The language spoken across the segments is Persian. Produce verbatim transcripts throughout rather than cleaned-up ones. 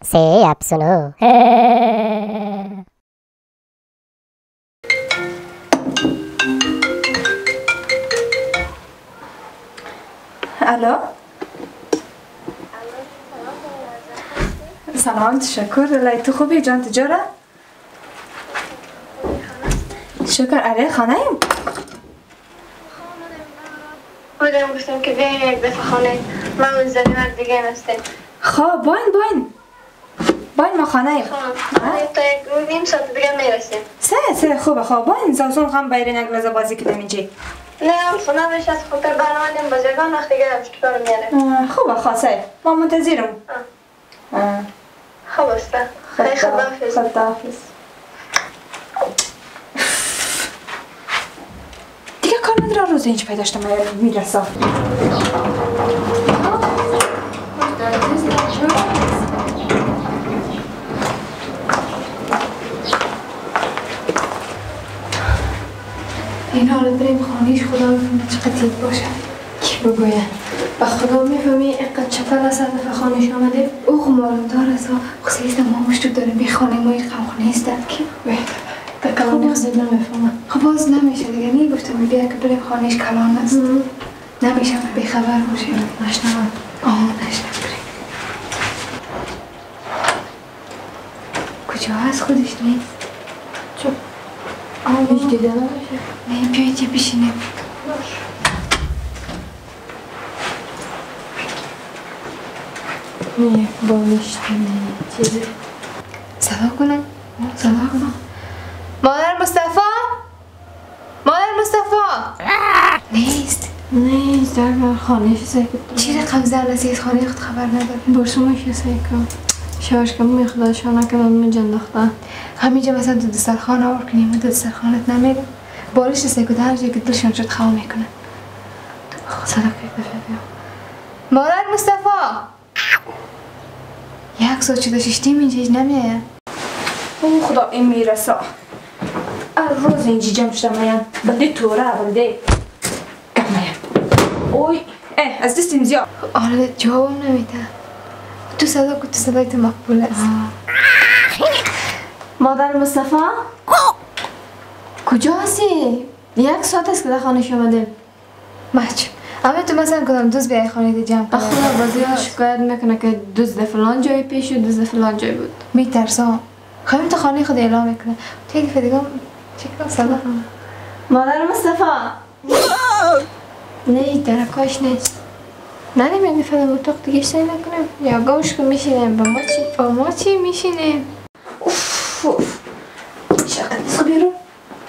Say up suno. الو سلام تشکر لای تو خوبی جان تجاره شکر اره خانه ایم بودم گفتم که بیایم یک دفعه خانه ما منزلی مرد دیگه نستیم خواه باین باین باین ما خانه ایم خب تا یک نیم ساعت دیگه میرسیم سه سه خوبه خواه باین زوزون خم بیرین یک لحظه بازی کدم اینجی نه خونه بشه از خاطر برنامه بازیگان وقت دیگه اشتکار میاره خوبه خواه سه ما منتظرم خوب است خیلی خداحافظ خداحافظ دیگه کار نداره روز اینج پیداش تا میرسه این حالا بریم خانهش خدا بفهمه چقدر تیت باشه کی بگوید و خدا میفهمی اینقدر چپل از دفعه خانهش آمده او خمارمدار است خصیصا ما مشتو داره بی خانه ما این خانه است که در کلانی خزید نمیفهمم خب باز نمیشه دیگه نی گفتم بیا که بریم خانهش کلان است نمیشه بی خبر باشه نشنوم آه نشنوم بریم کجا هست خودش نیست چون آه هیچ دیده نمیشه نه بیایی چه بشینیم نه بالشت نه چیزی صدا کنم صدا کنم مادر مصطفی مادر مصطفی نیست نیست در خانه سیکت چی رقم زن از این خانه خود خبر نداره برسومش سیکت شاش کم میخدا شانه که من جندخته همینجا مثلا تو دسترخوان آور کنیم و تو دسترخوانت نمیره بالش سیکت هر جایی که دلشون شد خواه میکنه صدا که دفعه بیا مادر مصطفی یک ساعت شده ششتیم اینجا هیچ نمیه او خدا این میرسه روز اینجی جمع شدم میان بلده توره بلده گم میان اوی اه از دستیم زیاد آره جوابم نمیده تو صدا که تو صدای تو مقبول است مادر مصطفی کجا هستی؟ یک ساعت است که در خانه شماده مچ اما تو مثلا کدام دوست بیای خانه دی جمع کنه خدا بازی ها شکایت میکنه که دوست در فلان جای پیش و دوست در فلان جای بود میترسم خواهیم تو خانه خود اعلام میکنه تیگه فدیگم چیکار صدا مادر مصطفی نه درکاش نیست نه نمیگه فدام اتاق دیگه شای نکنیم یا گوش که میشینیم با ما چی؟ با ما چی میشینیم اوف اوف چقدر نیست خوبی رو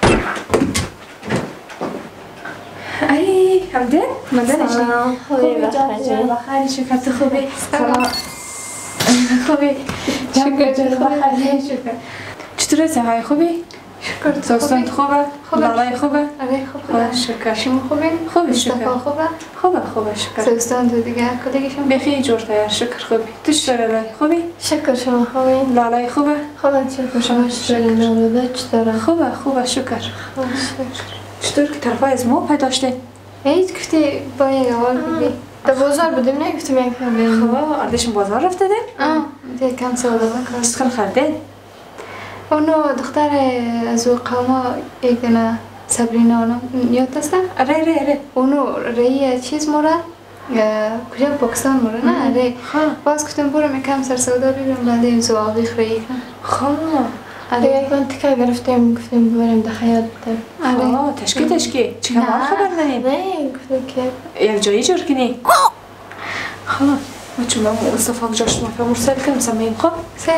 ای همده؟ مدنش سلام خوبی بخیر بخیر شکر تو خوبی سلام خوبی شکر جان بخیر شکر چطوره سهای خوبی؟ شکر تو دوستان خوبه؟ لالای خوبه؟ آره خوبه شکر شما خوبین؟ خوبی شکر خوبه؟ خوبه خوبه شکر دوستان تو دیگه کدیگشون بخیر جور تایر شکر خوبی تو چطوره لای خوبی؟ شکر شما خوبین؟ لالای خوبه؟ خوبه شکر شما چطوره لاله چطوره؟ خوبه خوبه شکر چطور که طرفای از ما پیداشته؟ هیچ گفتی با یک اول بگی در بازار بودیم نگفتیم یک کم بیم خوبه اردشون بازار رفته ده؟ آه دیگه کم سودا بکن چطور خرده؟ اونو دختر از او قوما یک دنه سبرینا اونو یاد دسته؟ اره اره اره اونو رئی چیز مورد کجا پاکستان مورد نه اره باز گفتم برم یکم سر سودا بگیرم بعد این زواقیخ رئی کنم خواه دیگه یک من تکه گرفتیم گفتیم بریم در خیال بودیم آه تشکی تشکی چه کمال خبر نیم؟ نه گفتم که یک جایی جور کنی؟ خواه ما چون ما مصطفا جاش ما فهم مرسل کنم سمیم خواه سه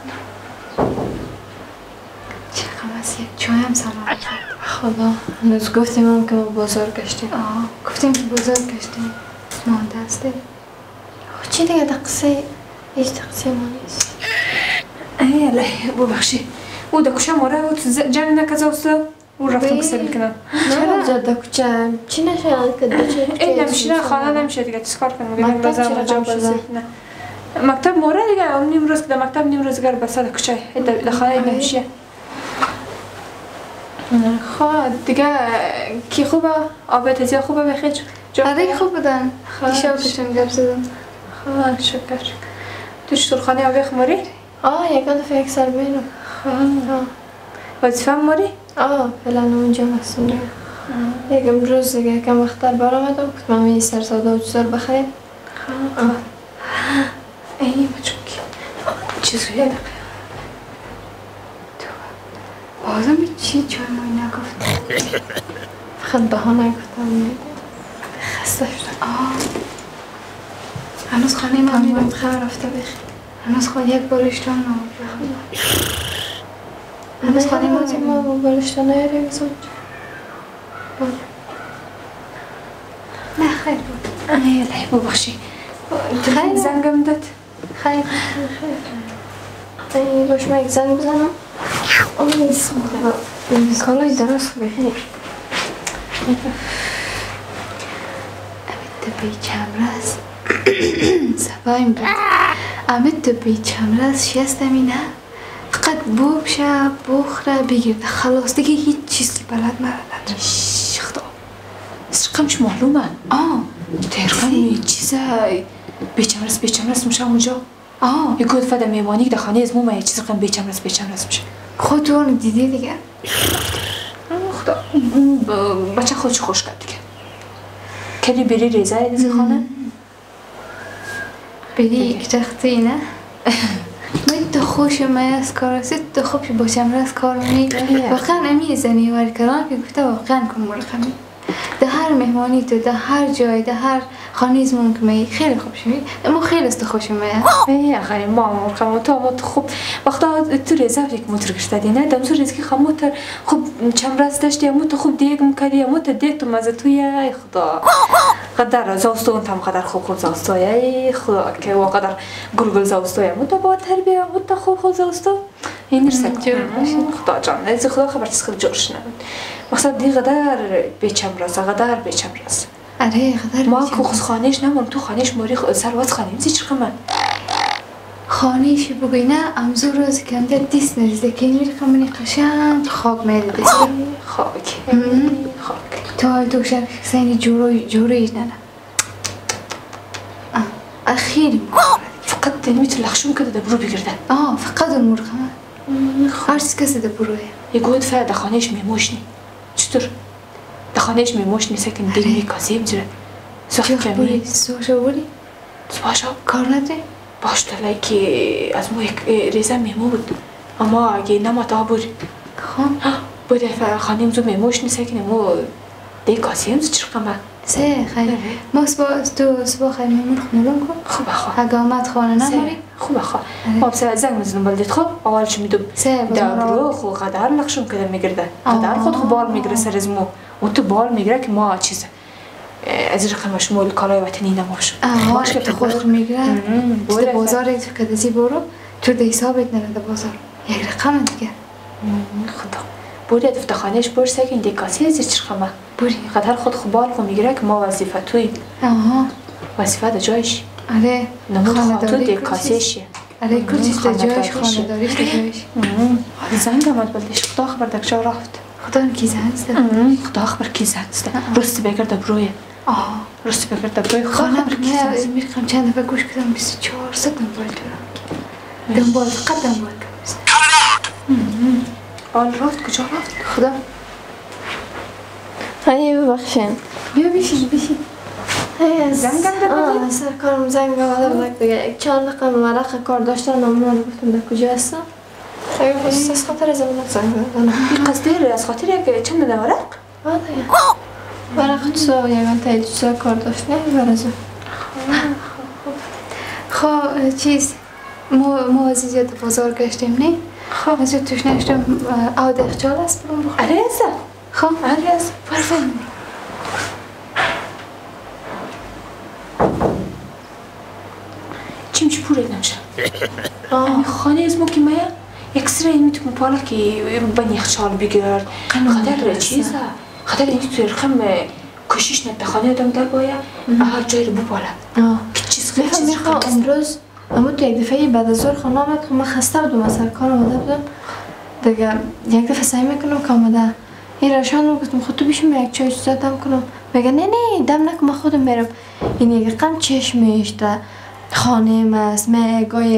چه خواست یک چای هم سلام خدا هنوز گفتیم هم که ما بازار گشتیم آه گفتیم که بازار گشتیم مانده هسته چی دیگه در قصه هیچ در قصه ما نیست ای الله ببخشی او در کشه ماره او جمع نکزه اوستا او رفتم کسه بکنم چرا جاده کچه چی نشد که دوچه این نمیشه خانه نمیشه دیگه چیکار کنم مکتب چرا جمع شده مکتب ماره دیگه نیم روز که در مکتب نیم روز گر بسه در کچه در خانه نمیشه خواه دیگه کی خوبه؟ آبه تزیه خوبه بخیر آره خوب بودن دیشب کشون گرد زدم خواه شکر تو چطور خانه آبه خماری؟ آه یکان دفعه یک سال میرم. وظیفه ماری؟ آه فعلا اونجا مسئول دیگه. یک امروز دیگه یکم وقتتر برآمدم گفتم مامی سر سودا و چیزا رو بخریم. ای بچون که چیز رو یاد بازم چی چای مای نگفت. فقط بهانه گفتم خسته شدم. آه هنوز خانه ما میرم خبر رفته بخی. هنوز خود یک بالشتان نمید. هنوز خانه ما میرم ما بالشتان نیاریم از اونجا. نه خیر بود. ای الهی ببخشی. خیر زنگم داد. خیر خیر. ای باش من یک زنگ بزنم. آه بسم الله. کالای درست بخیر. امید بی چمرس سبایم بود. امید بی چمرس شستمی نه فقط بوب شه بخوره بگیرده خلاص دیگه هیچ چیزی بلد مرد نداره. خدا سرقمش معلومه. آه ترقمی چیزه بیچمرس بیچمرس میشه اونجا. آه یک گود فده میمانی که در خانه از مومه چیز رقم بیچمرس بیچمرس میشه. خود اون دیدی دیگه. خدا بچه خودش خوش کرد دیگه. کلی بری ریزه از خانه؟ بری یک تختی نه؟ من تو خوش مای از کار هستید تو خوبی با چمرس کار منی واقعا امی زنی واری کران که گفته واقعا کن مرخمی در هر مهمانی تو در هر جای در هر خانیزمون که می خیلی خوب شوی اما خیلی است خوش مای ای آخه ما مرخم تو ما خوب وقتا تو ریزه یک موتر گشتادی نه دم سر ریزکی خم موتر خوب چمرس داشتی امو تو خوب دیگ مکردی امو تو دیگ تو مزه توی ای خدا قدر زاستون تام قدر خوب خوب زاستوی ای خدا که و قدر گلگل زاستوی امو تو با تربیه امو تو خوب خوب زاستو این رسک خدا جان از خدا خبر چیز خیلی جورش نمید مقصد دی قدر بیچمرس قدر بیچمرس اره قدر ما که خود خانهش نمون تو خانهش موری سروات خانه میزی چی خمه خانهش بگوی نه امزو روز که انده دیست نریزه که این میری خمانی قشنگ خواب میده دیست خاک خاک تا دو شب سینی جوروی جوروی نه نه خیلی مخوره فقط نمیتون لخشون کده ده برو بگرده آه فقط اون مرخمه هر چیز کسی ده بروه یه گود فعلا ده خانهش میموشنی چطور؟ ده خانهش میموشنی سکن دیگه کاسیم جره سخت کمی سوشا بولی؟ سواشا کار نده؟ باش دلایی که از مو یک ریزه میمو بود اما اگه نما تا بوری خان؟ بوده خانیم زو میموشنی سکن مو دیگه کاسیم زو چرقمه سه خیلی ما سبا تو سبا خیلی میمون خونلون کن خوبه خواه اگه آمد خانه نماری خوبه خواه ما بسه زنگ میزنم بلدید خوب اولش میدوم دبرو خو قدر لخشون کده میگرده قدر خود خو بال میگره سر از مو اون تو بال میگره که ما چیزه از رقم شمول کالای وطنی نماش آه تو خود میگره تو بازار ایتو که دزی برو تو ده حسابت نرده بازار یک رقم دیگه خدا بوری دفت خانهش برسه که این دیکاسی ازی چرخمه بوری قدر خود خوبال خو میگره که ما وظیفه توی آها وظیفه ده جایش آره نمود خاطو دیکاسیشه آره کل چیز ده جایش خانه داریش ده جایش زنگ آمد بلدش خدا خبر دکشا رفت خدا کی زنگ زده خدا خبر کی زنگ زده رستی بگرده بروی آه رستی بگرده بروی خانه برای میرکم چند دفعه گوش کردم بیست و چهار ست دنبال دارم دنبال فقط دنبال آل رفت کجا رفت؟ خدا هایی ببخشین بیا بیشین بیشین زنگم ده آه سر کارم زنگ آمده بود دیگه یک چند دقیقه مرق کار داشتن نمونه گفتم در کجا هستم اگه خواست از خاطر زمانت زنگ بزنم این قصده از خاطر یک چند ده ورق؟ آه دیگه ورق تو یکان تایی تو کار داشت نه برزو خواه چیز ما از زیاد بازار گشتیم نه خواه از زیاد توش نشتم او دخچال است برون بخور اره ازا خواه اره ازا برفن چیم چی پوره نمشه امی خانه از مو که مایا یک سره این میتونم پالا که بنی خشال بگرد خدر چیزه خدر این توی رقم کشیش نده خانه آدم در بایا هر جای رو بو پالا که چیز خیلی چیز میخوام امروز اما تو یک دفعه بعد از ظهر خانه آمد که من خسته بودم از سر کار آمده بودم دیگه یک دفعه سعی میکنم که آمده این روشن رو گفتم خود تو بیشم یک چای چیزا دم کنم بگه نه نه دم نکن من خودم میرم این یک رقم چشمش ده خانه است من گای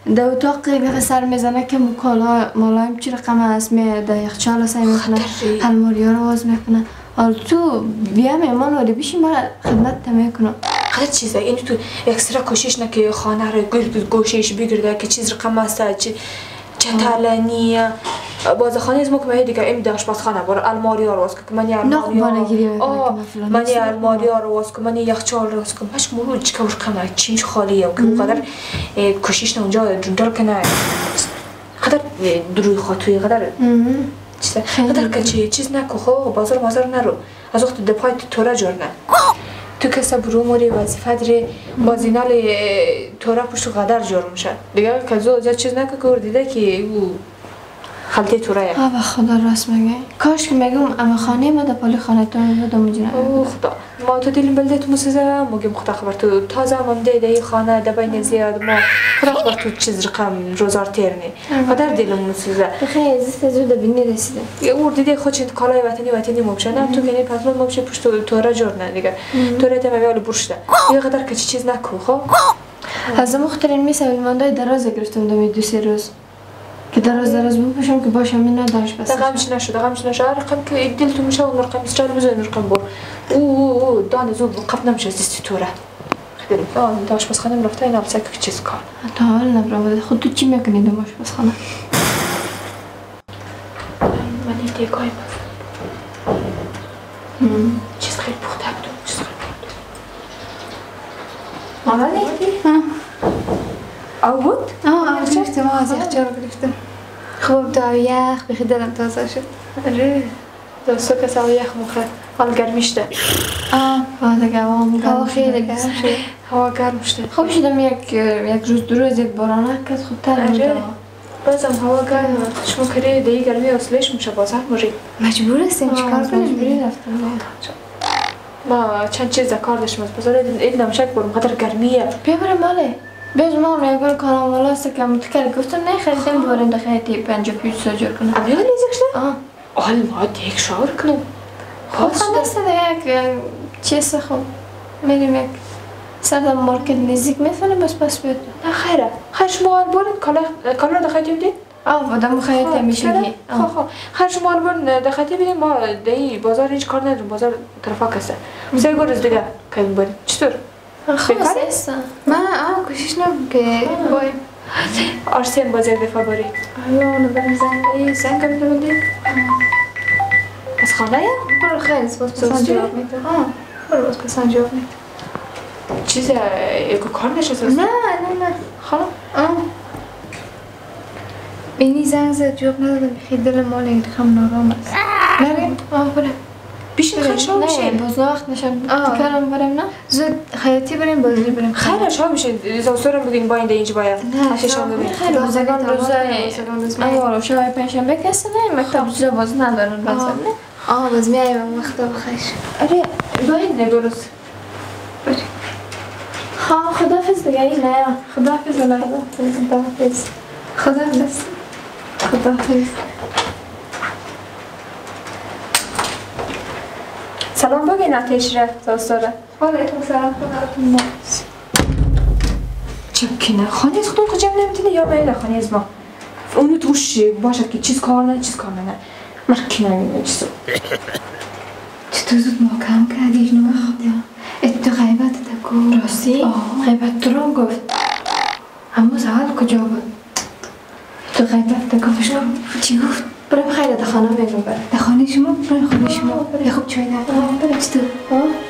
در اتاق یه سر میزنه که مکالا مالایم چی رقم هست می در یخچال سعی میکنه الماری ها رو باز میکنه. حالا تو بیا میمان ولی بیشی ما خدمت میکنم. هر چیزه این تو اکسترا کوشش نکه خانه رو گرد گوشش بگیرده که چیز رقم است چی چتالنیه باز خانه از مکمه دیگه این داشت باز خانه بر الماری ها رو واس که منی الماری ها منی الماری ها رو واس که منی یخچال رو واس که باش مرو چیکار کنه چیش خالیه و که اونقدر کوشش نه اونجا جندر کنه قدر دروی خاطوی قدر چیزه قدر که چی چیز نکو خو بازار بازار نرو از وقت دپای تورا جورنه تو کسا برو موری وظیفه داری بازینال تورا پشت قدر جور میشه دیگه که زو زیاد چیز نکه که دیده که او خلطه تورایه آه خدا راست میگه کاش که میگم اما خانه ما در پالی خانه تو بودم مجنه اوه خدا ما تو دیلیم بلده تو موسیزه مگم خدا خبر تو تازه ممده ده خانه ده بین زیاد ما خدا خبر تو چیز رقم روزار تیرنی قدر دیلم موسیزه بخیر عزیز زود بینی رسیده اور دیده خود چند کالای وطنی وطنی مبشه نه تو کنی پتلون مبشه پشت تورا جور نه دیگه تورا تمه بیال برشته یه قدر که چیز نکو خب از مخترین میسه ماندای دراز گرفتم دمی دو سه روز که دراز دراز بپوشم که باشم این نداشت بس رقمش نشد رقمش نشد رقم که دل تو میشه اون رقم استرال بزن رقم بر او او دان زو قبل نمیشه زیستی توره خیلی آن داش بس خانم رفته این افسر که چیز کار تا حال نبرم خود تو چی میکنی دماش بس خانم من این دیگای چیز خیلی پخته بود چیز خیلی پخته آمدی؟ آه بود؟ آه آه گرفتم آه از یخچال گرفتم خوب تا یخ بخی دلم تازه شد اره دوستو که سوا یخ مخه حال گرمیش ده آه آه دیگه هوا خیلی گرم شد هوا گرم شده خوب شدم یک یک روز دو روز یک بارانه کد خوب تر بود بازم هوا گرم شما کری دیگه گرمی اصلش میشه بازم موری مجبور هستیم چیکار کنیم مجبوری رفتم ما چند چیز کار داشتم از بازار این نمشک برم قدر گرمیه بیا برم ماله بیز ما میگن کارم والا است که متکل گفتم نه خریدم بارن دخیتی پنجاه پیش ساجر کنم امیال لیزکشته؟ آه آل ما دیگه شاور کنم خب خب دسته دیگه یک چیز خوب میریم یک سردم مارکت نزدیک میفهمم بس پس بیاد نه خیره خیر شما آل بارن کالا کالا دخیتی بدید؟ آه بودم خیلی میشگی خب خب خیر شما آل بارن دخیتی بدید ما دی بازار هیچ کار ندارم بازار طرفا کسه سه گرز دیگه کردیم بریم چطور؟ خوب است ما آه کوشش نم که بای آرسیم بازار دفعه باری آیا اونو برم زنگ زنگ هم نبودی؟ از خانه یا؟ برو خیلی باز پسند جواب میده آه برو باز پسند جواب میده چیز یکو کار نشست؟ نه نه نه خانم؟ آه اینی زنگ زد جواب ندادم خیلی دل مال این خم نارام است نریم؟ آه برم بیشتر خیلی شما میشه؟ نه باز وقت نشم کارم برم نه زود خیاطی بریم بازاری بریم خیلی شما میشه زوستورم بگین با این ده اینجا باید نه شما ببین خیلی بازگان روزه اما شما پنجشنبه کسی نه مکتب روزه باز ندارن بازار نه آه باز میایم وقتا بخیر آره باید نگرست بریم ها خداحافظ دیگه این نه خداحافظ نه خداحافظ خداحافظ خداحافظ سلام بگین آتش را زوستوره علیکم سلام خداحافظ چکنه خانه از خودم کجا نمیتونه یا باید خانه از ما اونو توش باشد که چیز کار نه چیز کار نه مرکنه نمیدونه چیزو چطور زود محکم کردی اینو ات تو غیبت تکو راستی؟ غیبت تو رو گفت اما سوال کجا بود؟ تو غیبت تکوفش گفت چی گفت؟ برم خیلی در خانه میگم برم در خانه شما؟ برم خانه شما برم خوب چای نکنم برم چطور؟